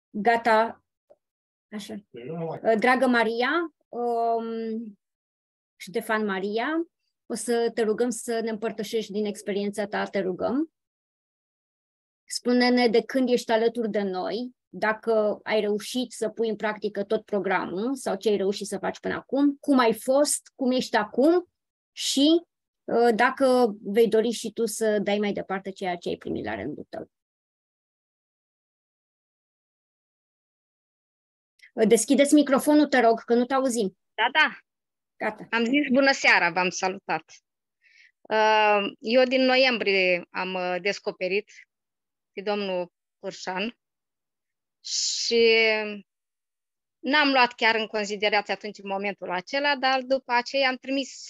Gata. Așa. Dragă Maria, Ștefan Maria, o să te rugăm să ne împărtășești din experiența ta, te rugăm. Spune-ne de când ești alături de noi, dacă ai reușit să pui în practică tot programul sau ce ai reușit să faci până acum, cum ai fost, cum ești acum și dacă vei dori și tu să dai mai departe ceea ce ai primit la rândul tău. Deschideți microfonul, te rog, că nu te auzim. Da. Gata. Am zis bună seara, v-am salutat. Eu din noiembrie am descoperit pe domnul Pârșan și n-am luat chiar în considerație atunci în momentul acela, dar după aceea am trimis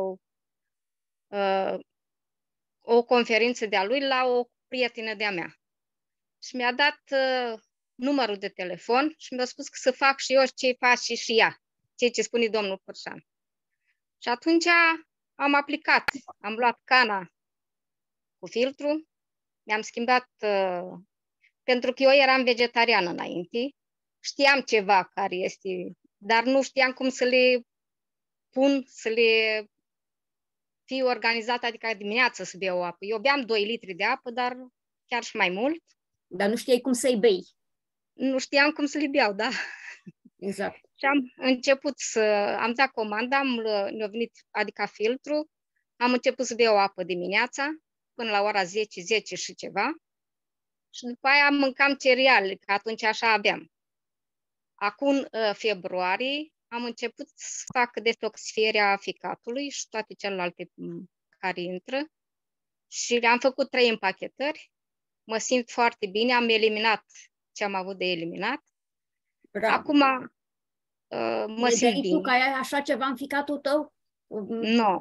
o conferință de-a lui la o prietenă de-a mea. Și mi-a dat numărul de telefon și mi-a spus că să fac și eu ce face și ea, ceea ce spune domnul Pârșan. Și atunci am aplicat, am luat cana cu filtru, mi-am schimbat, pentru că eu eram vegetariană înainte, știam ceva care este, dar nu știam cum să le pun, să le fie organizat, adică dimineața să beau apă. Eu beam 2 litri de apă, dar chiar și mai mult. Dar nu știai cum să-i bei. Nu știam cum să le beau, da. Exact. Și am început am dat comanda, ne-a venit, adică filtru, am început să beau apă dimineața, până la ora 10, 10 și ceva. Și după aia mâncam cereale, că atunci așa aveam. Acum, februarie, am început să fac detoxifierea ficatului și toate celelalte care intră. Și am făcut 3 împachetări. Mă simt foarte bine, am eliminat ce am avut de eliminat. Bravo. Acum mă simt bine. Tu că ai așa ceva în ficatul tău? Nu.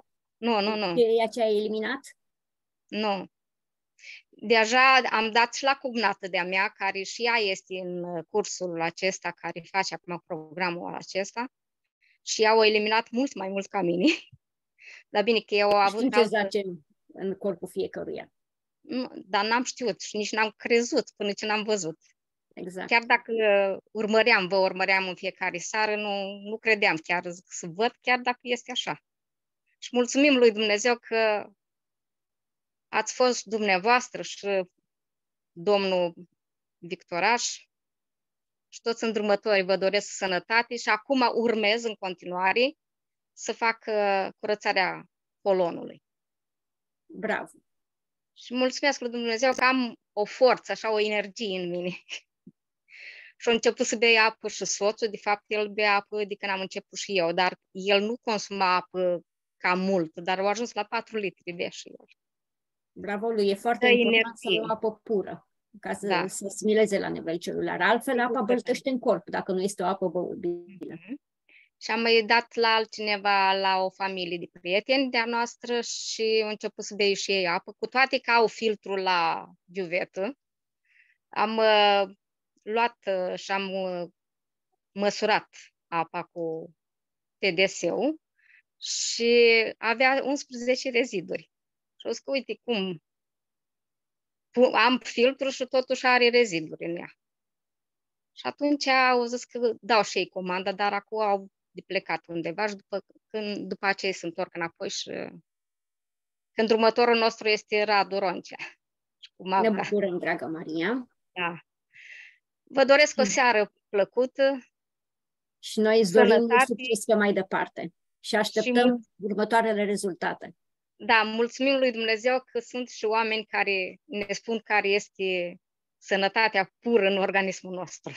Ce ai eliminat? Nu. Deja am dat și la cugnată de-a mea, care și ea este în cursul acesta, care face acum programul acesta. Și ea a eliminat mult mai mult ca mine. Dar bine că eu am avut ce zace în corpul fiecăruia. Nu, dar n-am știut și nici n-am crezut până ce n-am văzut. Exact. Chiar dacă vă urmăream în fiecare seară, nu credeam chiar să văd, chiar dacă este așa. Și mulțumim lui Dumnezeu că ați fost dumneavoastră și domnul Victoraș și toți îndrumătorii vă doresc sănătate și acum urmez în continuare să fac curățarea colonului. Bravo! Și mulțumesc lui Dumnezeu că am o forță, așa, o energie în mine. Și a început să bea apă și soțul, de fapt el bea apă de când am început și eu, dar el nu consuma apă ca mult, dar a ajuns la 4 litri bea și el. Bravo lui, e foarte important să avem apă pură, ca să se asimileze la nivel celular. Altfel, apa băltește în corp, dacă nu este o apă băubilă. Și am mai dat la altcineva, la o familie de prieteni de-a noastră și au început să bei și ei apă, cu toate că au filtrul la giuvetă. Am luat și am măsurat apa cu TDS-ul și avea 11 reziduri. Și o zis că, uite cum am filtru și totuși are reziduri în ea. Și atunci au zis că dau și ei comanda, dar acum au de plecat undeva și după aceea se întorc înapoi și când următorul nostru este Radu Roncea. Ne bucurăm, dragă Maria. Da. Vă doresc o seară plăcută. Și noi îți dorim mult succes pe mai departe. Și așteptăm următoarele rezultate. Da, mulțumim lui Dumnezeu că sunt și oameni care ne spun care este sănătatea pură în organismul nostru.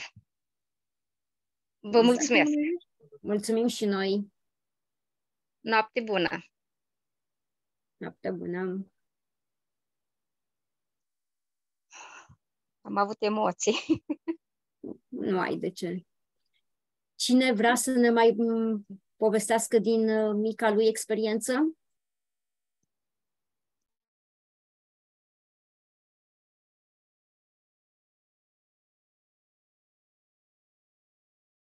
Vă mulțumesc! Mulțumim și noi! Noapte bună! Noapte bună! Am avut emoții. Nu ai de ce. Cine vrea să ne mai povestească din mica lui experiență?